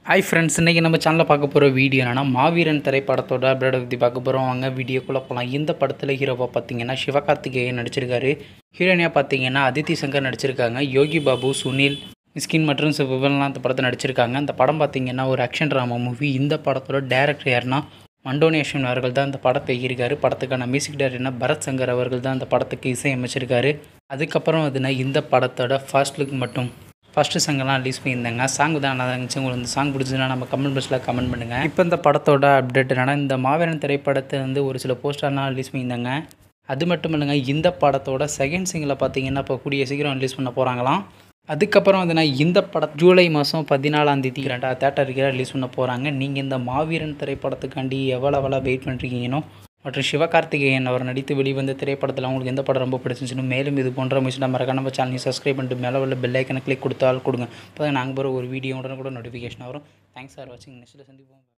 Hi friends, இன்றைக்கி நம்ம சேனலில் பார்க்க போகிற வீடியோ என்னென்னா மாவீரன் திரைப்படத்தோட அப்டேட் பற்றி பார்க்க போகிறோம். வாங்க வீடியோக்குள்ளே போகலாம். இந்த படத்தில் ஹீரோவாக பார்த்தீங்கன்னா சிவகார்த்திகேயன் நடிச்சிருக்காரு. ஹீரோயினியாக பார்த்தீங்கன்னா அதித்தி சங்கர் நடிச்சிருக்காங்க. யோகி பாபு, சுனில், மிஸ்கின் மற்றும் சிவபெல்லாம் இந்த படத்தை நடிச்சிருக்காங்க. இந்த படம் பார்த்தீங்கன்னா ஒரு ஆக்ஷன் ட்ராமா மூவி. இந்த படத்தோட டேரக்டர் யாருன்னா மண்டோனே அஸ்வின் அவர்கள் தான் இந்த படத்தை இயக்கியிருக்காரு. படத்துக்கான மியூசிக் டைரக்டர்னா பரத் சங்கர் அவர்கள் தான் இந்த படத்துக்கு இசையமைச்சிருக்காரு. அதுக்கப்புறம் இந்த படத்தோட ஃபர்ஸ்ட் லுக் மட்டும் ஃபஸ்ட்டு சாங்கெல்லாம் ரிலீஸ் பண்ணியிருந்தாங்க. சாங் தான் நல்லா இருந்துச்சு. உங்களுக்கு இந்த சாங் பிடிச்சதுன்னா நம்ம கமெண்ட் பாக்ஸில் கமெண்ட் பண்ணுங்கள். இப்போ இந்த படத்தோட அப்டேட் என்னன்னா, இந்த மாவீரன் திரைப்படத்தை ஒரு சில போஸ்டர்லாம் ரிலீஸ் பண்ணியிருந்தாங்க. அது மட்டும் இல்லைங்க, இந்த படத்தோட செகண்ட் சிங்கில் பார்த்தீங்கன்னா இப்போ கூடிய சீக்கிரம் ரிலீஸ் பண்ண போகிறாங்களாம். அதுக்கப்புறம் இந்த படம் ஜூலை மாதம் 14ஆம் தேதி தேட்டருக்கு ரிலீஸ் பண்ண போகிறாங்க. நீங்கள் இந்த மாவீரன் திரைப்படத்துக்காண்டி எவ்வளோ வெயிட் பண்ணுறீங்கன்னோ மற்றும் சிவகார்த்திகேயன் அவர் நடித்து வெளிவந்த திரைப்படத்தில் உங்களுக்கு எந்த படம் ரொம்ப பிடிச்சிருந்துச்சுன்னு மேலும் இது போன்ற மியூசிக் மறக்காம நம்ம சேனலை சப்ஸ்கிரைப் பண்ணிட்டு மேலே உள்ள பெல் ஐக்கனை கிளிக் கொடுத்தால் கொடுங்க. அப்போ தான் நாங்கள் போகிற ஒரு வீடியோ உடனே கூட நோட்டிஃபிகேஷன் வரும். தேங்க்ஸ் ஃபார் வாட்சிங். நெக்ஸ்ட்டில் சந்திப்போம்.